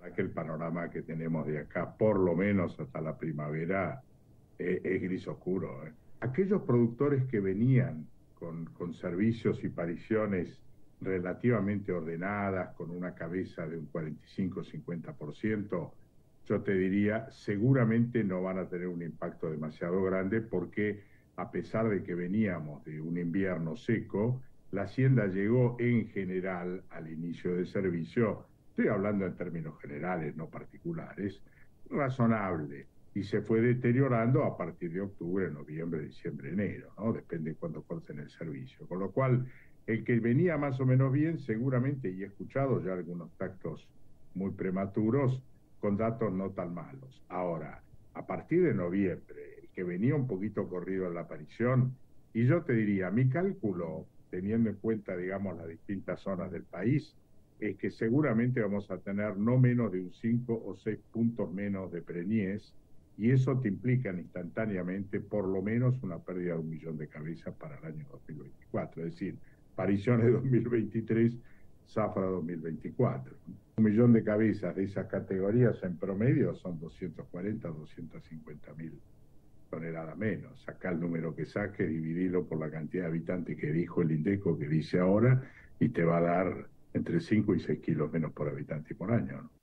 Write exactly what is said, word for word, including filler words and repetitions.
que el panorama que tenemos de acá, por lo menos hasta la primavera, eh, es gris oscuro. ¿eh? Aquellos productores que venían con, con servicios y pariciones relativamente ordenadas, con una cabeza de un cuarenta y cinco a cincuenta por ciento, yo te diría, seguramente no van a tener un impacto demasiado grande porque a pesar de que veníamos de un invierno seco, la hacienda llegó en general al inicio del servicio, estoy hablando en términos generales, no particulares, razonable, y se fue deteriorando a partir de octubre, noviembre, diciembre, enero, ¿no? Depende de cuándo corten el servicio. Con lo cual, el que venía más o menos bien, seguramente, y he escuchado ya algunos tactos muy prematuros, con datos no tan malos. Ahora, a partir de noviembre, el que venía un poquito corrido en la aparición, y yo te diría, mi cálculo, teniendo en cuenta, digamos, las distintas zonas del país, es que seguramente vamos a tener no menos de un cinco o seis puntos menos de preñez, y eso te implica instantáneamente por lo menos una pérdida de un millón de cabezas para el año dos mil veinticuatro, es decir, pariciones dos mil veintitrés, zafra dos mil veinticuatro. Un millón de cabezas de esas categorías en promedio son doscientos cuarenta, doscientos cincuenta mil toneladas menos. Saca el número que saque, dividirlo por la cantidad de habitantes que dijo el INDECO que dice ahora, y te va a dar entre cinco y seis kilos menos por habitante y por año, ¿no?